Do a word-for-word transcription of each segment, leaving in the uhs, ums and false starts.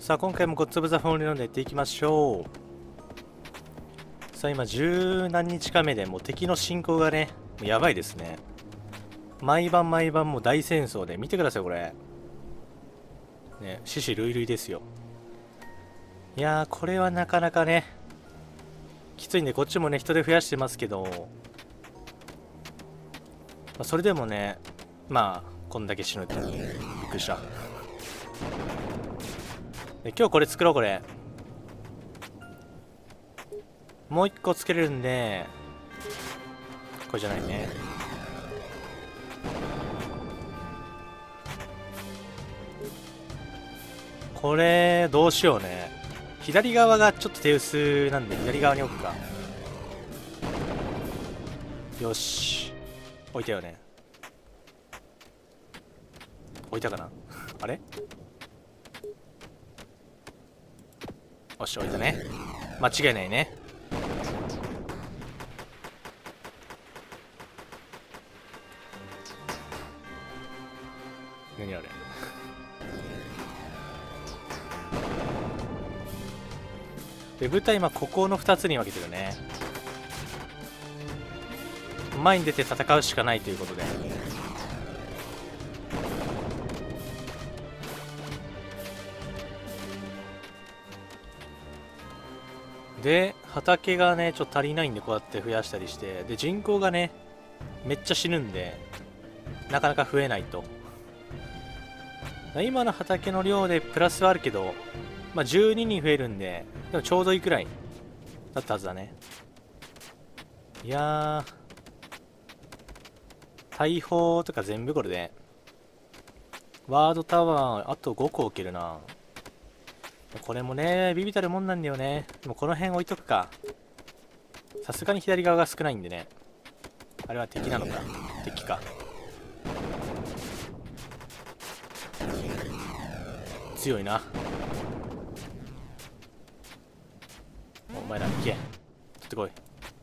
さあ今回もゴッツ・オブ・ザ・フォール飲んでやっていきましょう。さあ今十何日か目でもう敵の進行がねもうやばいですね。毎晩毎晩もう大戦争で見てくださいこれね、死死類類ですよ。いやーこれはなかなかねきついんで、こっちもね人手増やしてますけど、まあ、それでもねまあこんだけ死ぬってびっくりした。で今日これ作ろう。これもう一個つけれるんで、これじゃないね。これどうしようね。左側がちょっと手薄なんで左側に置くか。よし置いたよね。置いたかなあれよし置いたね。間違いないね。何あれで舞台今ここのふたつに分けてるね。前に出て戦うしかないということで、で畑がねちょっと足りないんでこうやって増やしたりして、で人口がねめっちゃ死ぬんでなかなか増えないと。今の畑の量でプラスはあるけど、まあ、じゅうににん増えるんででもちょうどいいくらいだったはずだね。いやー大砲とか全部これでワードタワーあとごこ置けるな。これもねビビたるもんなんだよね。でもこの辺置いとくか。さすがに左側が少ないんでね。あれは敵なのか。敵か。強いな。お前ら行け。取ってこい。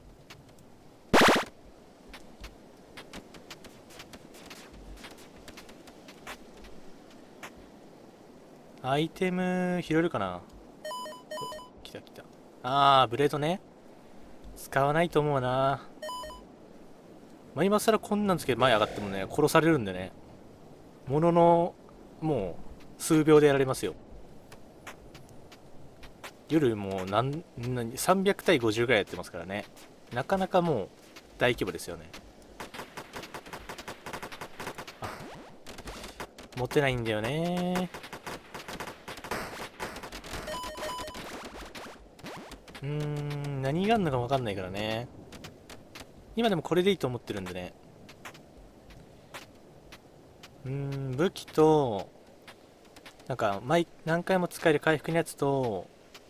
アイテム拾えるかな。来た来た。あーブレードね。使わないと思うな。まあ今更こんなんつけて前上がってもね殺されるんでね、もののもう数秒でやられますよ。夜もう何何さんびゃく対ごじゅうぐらいやってますからね。なかなかもう大規模ですよね。あ持ってないんだよね。うーん何があんのか分かんないからね。今でもこれでいいと思ってるんでね。うーん武器となんか毎何回も使える回復のやつと、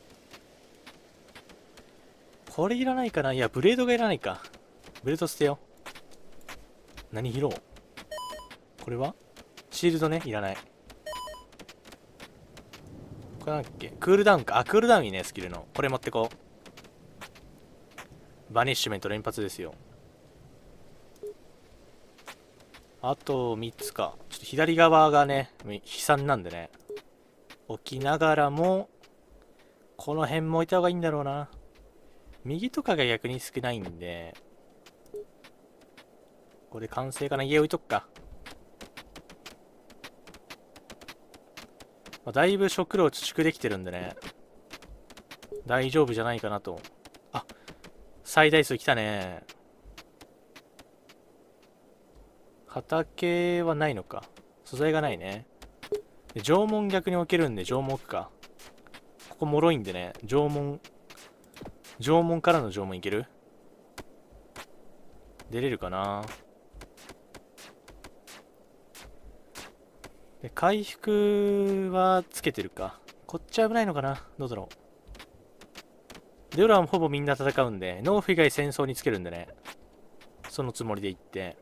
これいらないかな。いやブレードがいらないか。ブレード捨てよう。何拾おう。これはシールドねいらない。これなんだっけ。クールダウンか。あクールダウンいいね。スキルのこれ持ってこう。バニッシュメント連発ですよ。あとみっつか。ちょっと左側がね悲惨なんでね置きながらもこの辺も置いた方がいいんだろうな。右とかが逆に少ないんでこれ完成かな。家置いとくか。まあ、だいぶ食料貯蓄できてるんでね大丈夫じゃないかなと。あ最大数来たね。畑はないのか。素材がないね。で縄文逆に置けるんで縄文置くか。ここ脆いんでね縄文縄文からの縄文いける。出れるかな。で回復はつけてるか。こっち危ないのかな。どうだろう。で夜はほぼみんな戦うんで農夫以外戦争につけるんでねそのつもりで行って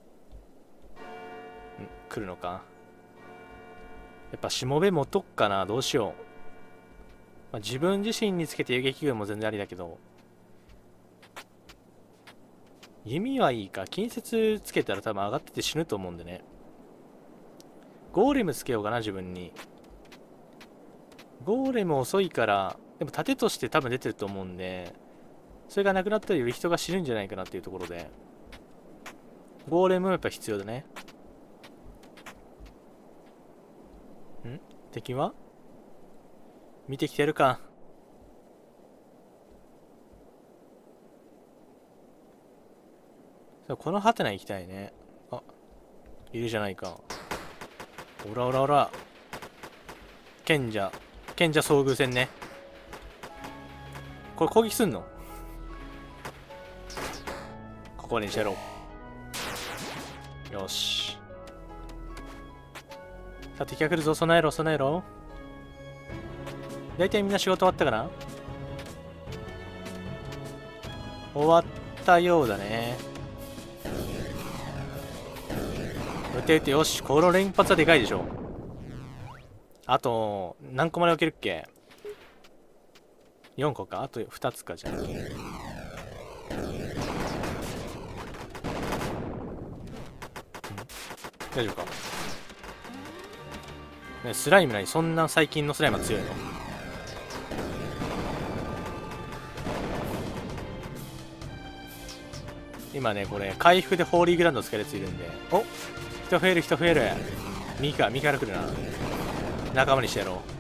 ん来るのか。やっぱしもべ持っとくかな。どうしよう。まあ、自分自身につけて遊撃軍も全然ありだけど弓はいいか。近接つけたら多分上がってて死ぬと思うんでねゴーレムつけようかな自分に。 ゴーレム遅いから、でも盾として多分出てると思うんで、それがなくなったらより人が死ぬんじゃないかなっていうところで、ゴーレムもやっぱ必要だね。ん敵は見てきてるか。このハテナ行きたいね。あ、いるじゃないか。おらおらおら。賢者。賢者遭遇戦ね。これ攻撃すんの？ここにしてやろう。よし。さあ、敵が来るぞ。備えろ、備えろ。だいたいみんな仕事終わったかな？終わったようだね。打て打て、よし。この連発はでかいでしょ。あと、何個まで置けるっけ？ よん 個か。あとふたつか、じゃあ。大丈夫か。ね、スライムなにそんな最近のスライムは強いの？今ね、これ、回復でホーリーグランド使えるやついるんで。お、人増える、人増える。右か、右から来るな。仲間にしてやろ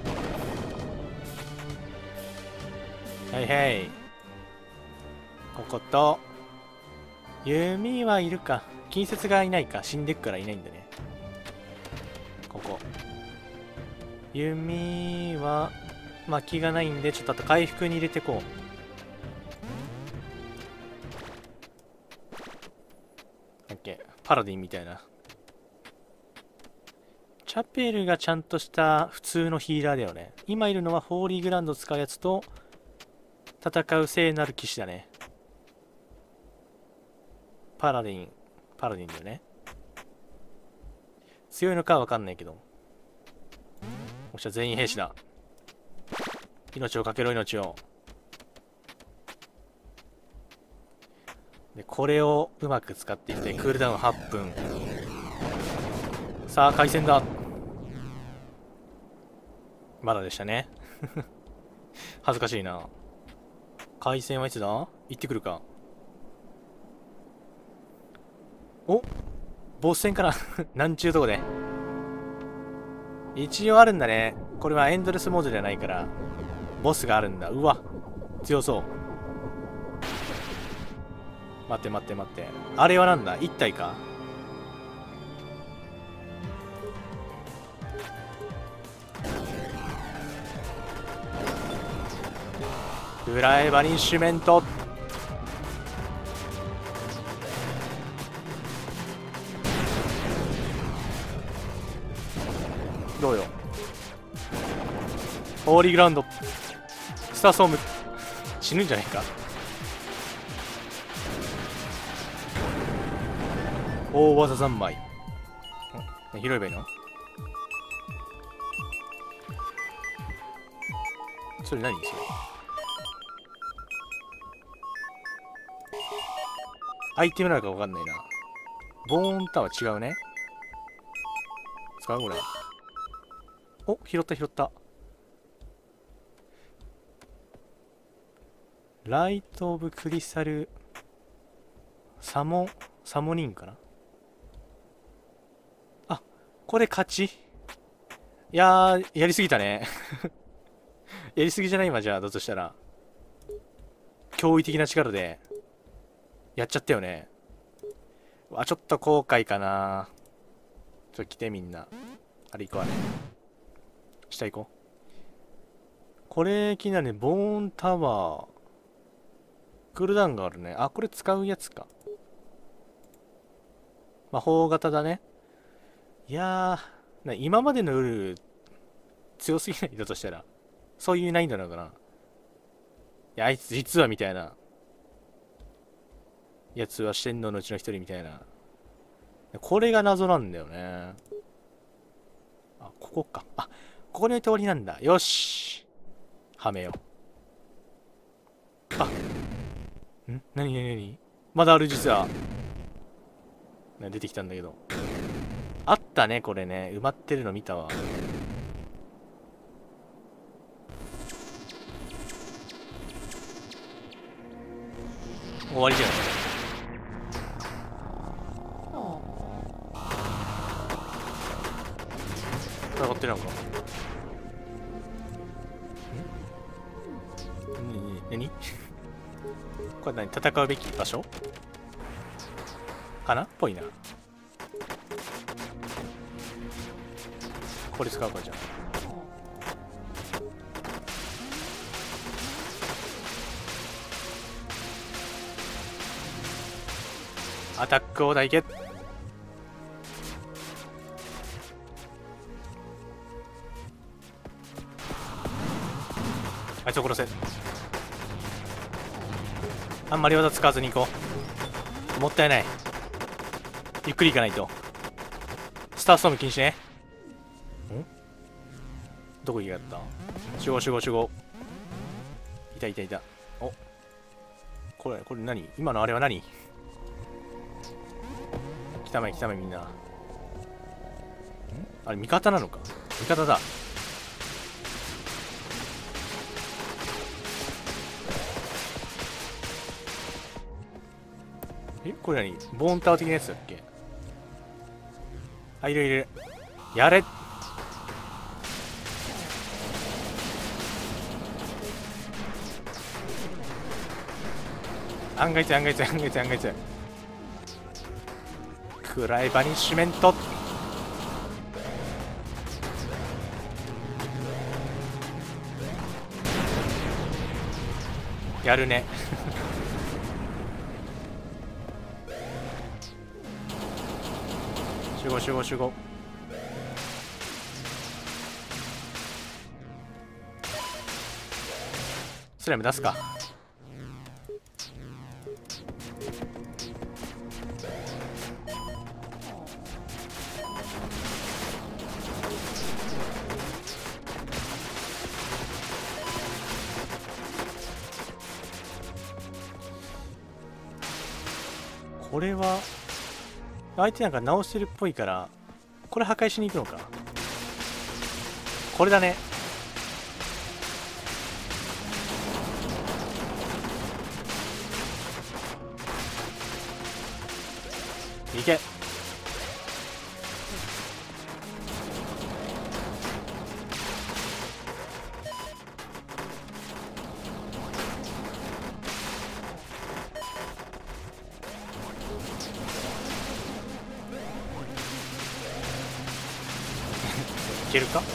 う。はいはい。ここと、弓はいるか。近接がいないか。死んでくからいないんだね。ここ。弓は、巻きがないんで、ちょっとあと回復に入れてこう。オッケー。パラディンみたいな。チャペルがちゃんとした普通のヒーラーだよね。今いるのはホーリーグランドを使うやつと、戦う聖なる騎士だね。パラディン。パラディンだよね。強いのかはわかんないけど。おっしゃ、全員兵士だ。命をかけろ、命を。で、これをうまく使っていきたい。クールダウンはっぷん。さあ、回戦だ。まだでしたね。恥ずかしいな。回戦はいつだ？行ってくるか。お、ボス戦かな。なんちゅうとこで。一応あるんだね。これはエンドレスモードじゃないから、ボスがあるんだ。うわ、強そう。待って待って待って。あれはなんだ？一体か？フライバニッシュメント。どうよ。ホーリーグラウンド。スターソーム。死ぬんじゃないか。大技三昧。拾えばいいの？それ何それ？アイテムなのか分かんないな。ボーンタワー違うね。使うこれ。お、拾った拾った。ライト・オブ・クリスタルサモサモニンかな。あ、これ勝ち。いやー、やりすぎたね。やりすぎじゃない今じゃあ、だとしたら。驚異的な力で、やっちゃったよね。わ、ちょっと後悔かな。ちょっと来てみんな。あれ行こうあれ。下行こう。これ気になるね。ボーンタワー。クールダウンがあるね。あ、これ使うやつか。魔法型だね。いやー、な今までのルール強すぎないだとしたら。そういう難易度なのかな。いや、あいつ実はみたいな。やつは四天王のうちの一人みたいな。これが謎なんだよね。あ、ここか。あ、ここに通りなんだ。よし。はめよう。あ、ん？なになになに？まだある実は。出てきたんだけど。あったね、これね。埋まってるの見たわ。 終わりじゃん。戦ってるのか。ん？何？これ何？戦うべき場所かな？っぽいな。これ使うかじゃあ。アタックを大決。あいつを殺せ。あんまり技使わずに行こう。もったいない。ゆっくり行かないと。スターストーム禁止ね。ん？どこ行きやがった？集合集合集合。いたいたいた。お、これこれ何？今のあれは何？来たまえ来たまえみんな。ん？あれ味方なのか？味方だ。え、これ何？ボーンタワー的なやつだっけ？あ、いるいる。やれ。案外つ案外つ案外つ案外つ。クライバニッシュメント。やるね。集合集合集合。スライム出すか。これは相手なんか直してるっぽいから、これ破壊しに行くのか。これだね。いけ。いけるか。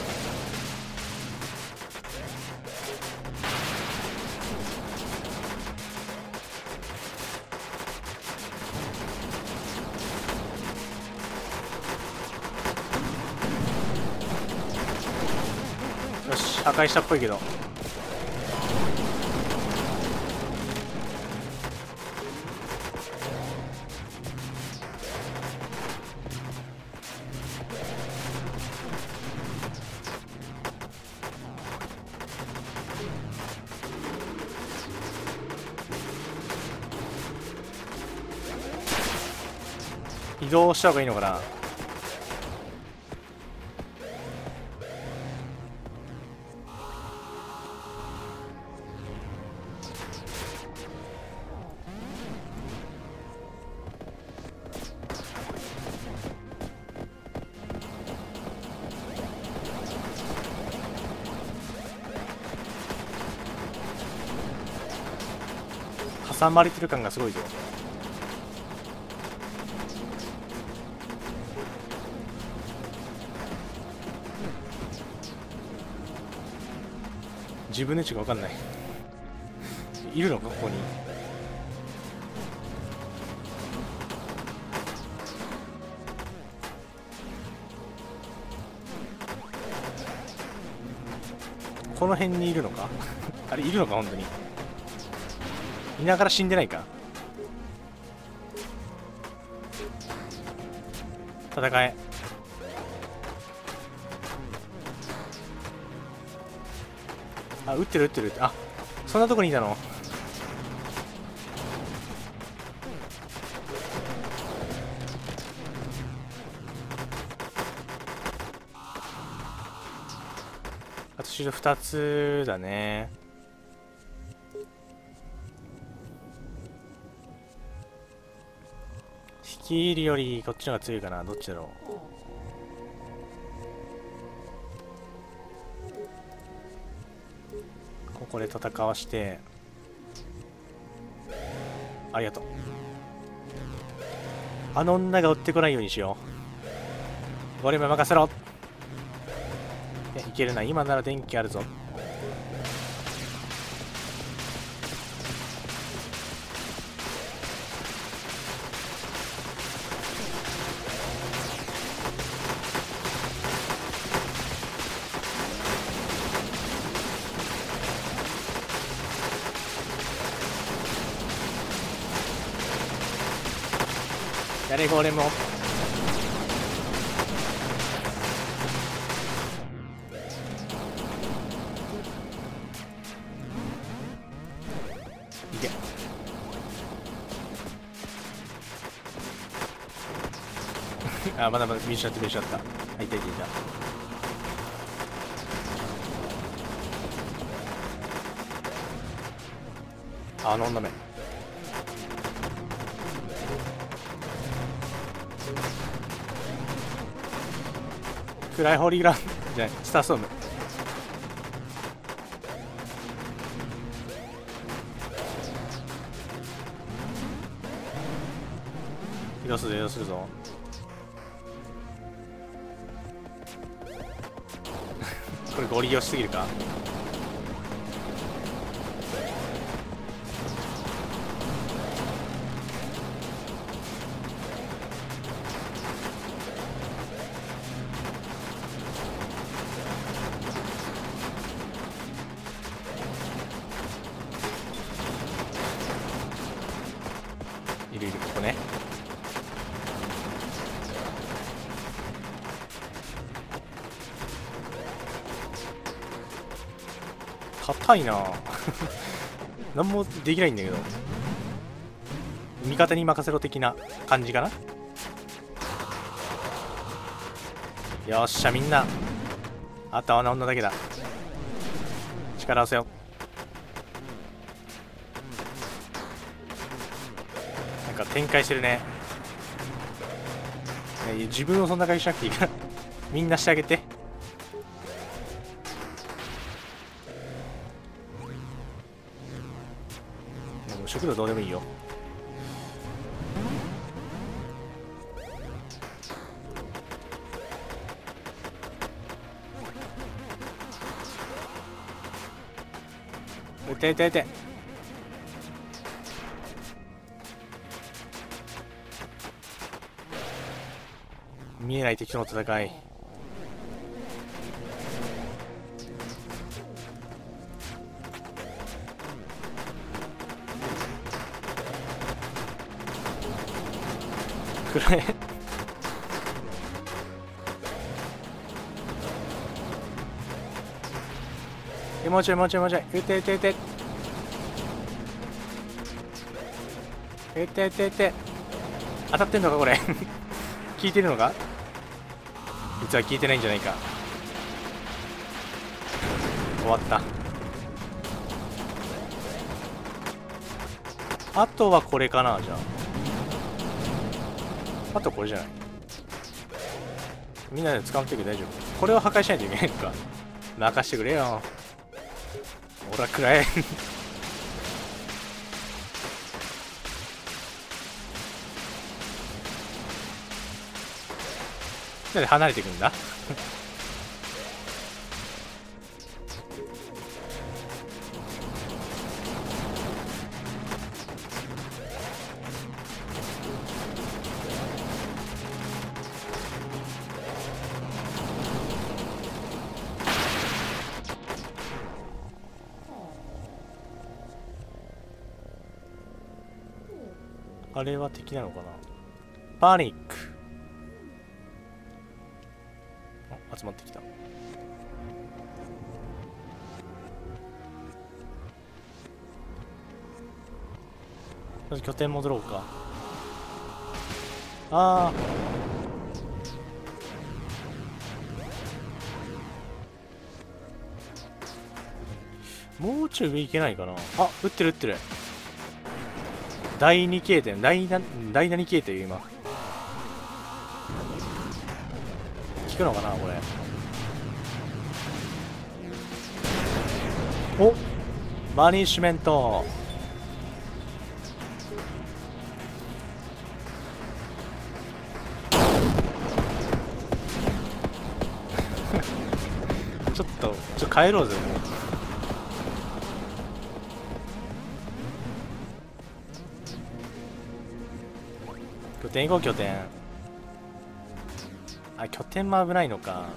よし、破壊したっぽいけど。移動した方がいいのかな。挟まれてる感がすごいぞ。自分の位置が分かんない。いるのかここに。この辺にいるのか。あれいるのか本当に。いながら死んでないか。戦え。あ、撃ってる撃ってる。あ、そんなとこにいたの。あとシールドふたつだね。 スティールよりこっちの方が強いかな。どっちだろう。ここで戦わして、ありがとう。あの女が追ってこないようにしよう。ゴレム任せろ。いや、いけるな。今なら電気あるぞ。やれゴーレムを。いけあ、まだまだ見失って見失った。あ、いたいたいた。あの女め。クライホーリーグランじゃない、スターストーム。移動するぞ移動するぞこれゴリ押しすぎるか。いるいる、ここね。硬いな何もできないんだけど、味方に任せろ的な感じかな。よっしゃ、みんなあとはあの女だけだ。力合わせよ。なんか展開してるね。自分をそんな感じしなくていいからみんなしてあげて。食料どうでもいいよ。撃て撃て撃て。見えない敵との戦い。くらええ、もうちょいもうちょいもうちょい。撃て撃て撃て撃て撃て撃て。当たってんのかこれ効いてるのか。実は効いてないんじゃないか。終わった。あとはこれかな。じゃああとこれじゃない。みんなで使ってく大丈夫。これを破壊しないといけないのか。任してくれよ。ほらくらえなんで離れていくんだあれは敵なのかな。パニック。あ、集まってきた。まず拠点戻ろうか。ああ。もうちょい上行けないかな。あ、撃ってる撃ってる。だいに形態、だいな、だいなに形態今。 効くのかなこれ。お、バニッシュメント。ちょっとちょっと帰ろうぜもう。拠点行こう拠点。あ、拠点も危ないのか。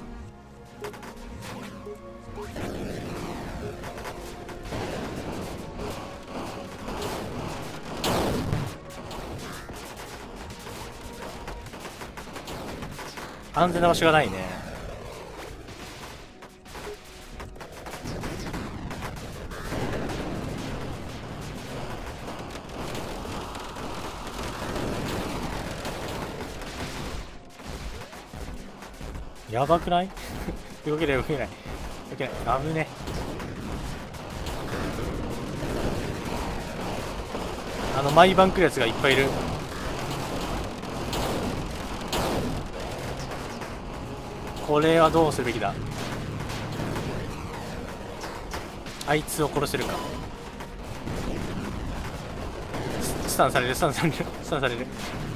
安全な場所がないね。やばくない動けない動けない動けない。危ね。あの毎晩来るやつがいっぱいいる。これはどうするべきだ。あいつを殺せるか。ススタンされるスタンされるスタンされる。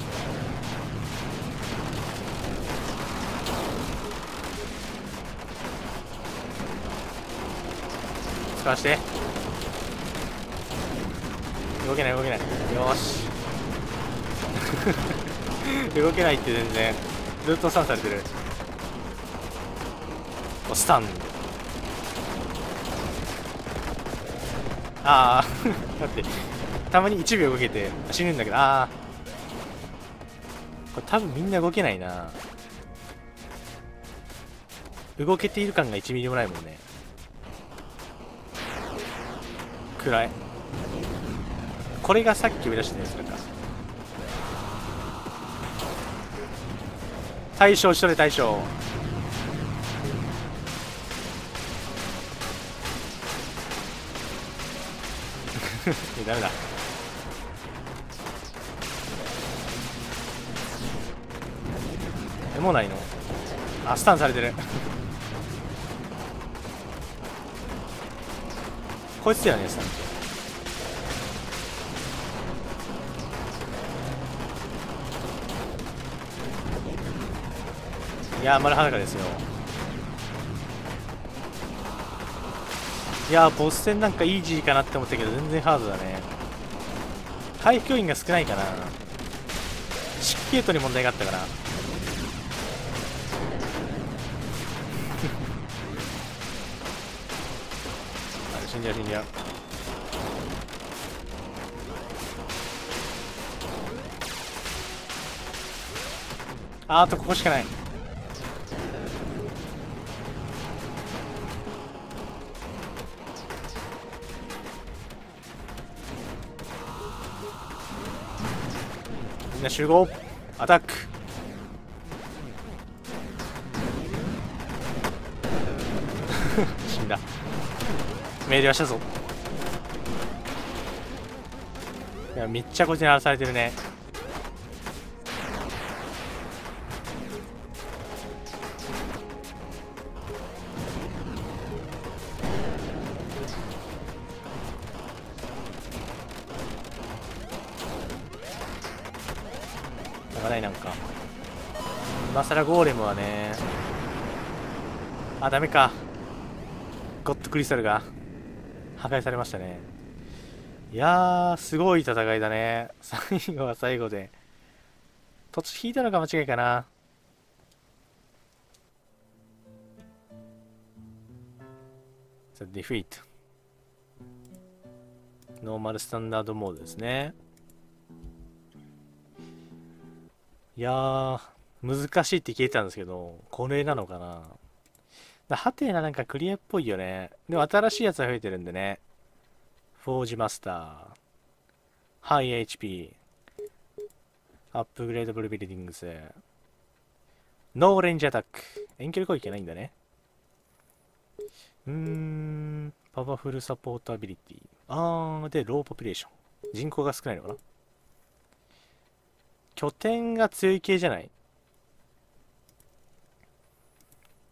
使わして動けない動けない。よーし動けないって全然ずっとスタンされてる。おスタン。ああ待って、たまにいちびょう動けて死ぬんだけど。ああこれ多分みんな動けないな。動けている感がいちミリもないもんね。暗い。これがさっき呼び出したやつか。大将しとれ大将。ダメだ。えもうないの。あスタンされてるこいつだよねスタンって。いやー丸裸ですよ。いやーボス戦なんかイージーかなって思ったけど全然ハードだね。回復要員が少ないかな。湿気系統に問題があったかな死んじゃう死んじゃう。あーとここしかない。みんな集合アタック。死んだ。命令はしたぞ。いやめっちゃこっちに荒らされてるね。やばないなんか今更ゴーレムはね。あダメか。ゴッドクリスタルが破壊されましたね。いやーすごい戦いだね。最後は最後で土地引いたのが間違いかな。さあディフィートノーマルスタンダードモードですね。いやー難しいって聞いてたんですけどこれなのかな。だハテナなんかクリアっぽいよね。でも新しいやつが増えてるんでね。フォージマスターハイ エイチピー アップグレードブルビルディングスノーレンジアタック遠距離攻撃がないんだね。うーんパワフルサポートアビリティ。あーでローポピュレーション人口が少ないのかな。拠点が強い系じゃない。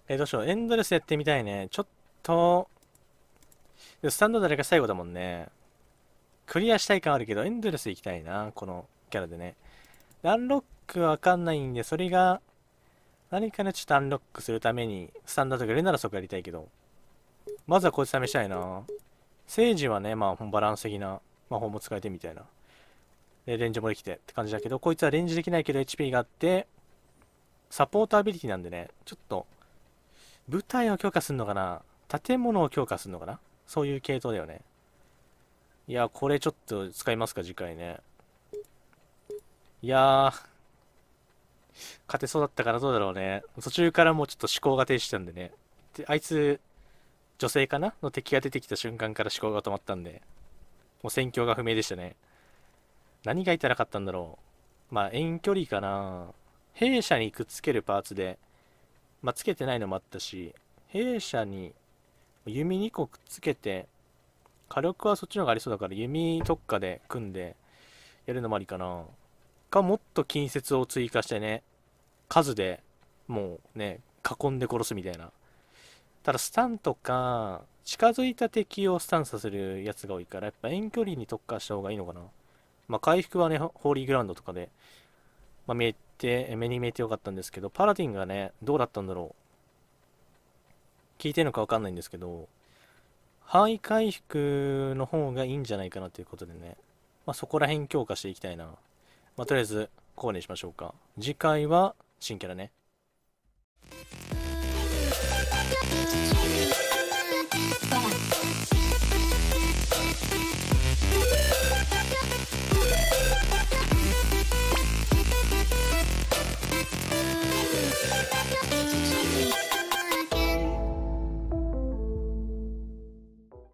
えー、どうしよう。エンドレスやってみたいね。ちょっと、でスタンド誰か最後だもんね。クリアしたい感あるけど、エンドレス行きたいな。このキャラでね。アンロックわかんないんで、それが、何かね、ちょっとアンロックするために、スタンダードがいるならそこやりたいけど。まずはこいつ試したいな。セージはね、まあ、バランス的な魔法も使えてみたいな。で、レンジもできてって感じだけど、こいつはレンジできないけど エイチピー があって、サポートアビリティなんでね、ちょっと、舞台を強化するのかな、建物を強化するのかな、そういう系統だよね。いや、これちょっと使いますか、次回ね。いやー、勝てそうだったからどうだろうね。途中からもうちょっと思考が停止したんでね。で、あいつ、女性かなの敵が出てきた瞬間から思考が止まったんで、もう戦況が不明でしたね。何が痛らかったんだろう。まあ、遠距離かな。弊社にくっつけるパーツで、まあ、つけてないのもあったし、弊社に弓にこくっつけて、火力はそっちの方がありそうだから弓特化で組んでやるのもありかな。か、もっと近接を追加してね、数でもうね、囲んで殺すみたいな。ただスタンとか、近づいた敵をスタンさせるやつが多いから、やっぱ遠距離に特化した方がいいのかな。まあ回復はね、ホーリーグラウンドとかで、まあ見えて、目に見えてよかったんですけど、パラディンがね、どうだったんだろう。聞いてるのかわかんないんですけど、範囲回復の方がいいんじゃないかなということでね、まあそこら辺強化していきたいな。まあとりあえず、こうにしましょうか。次回は新キャラね。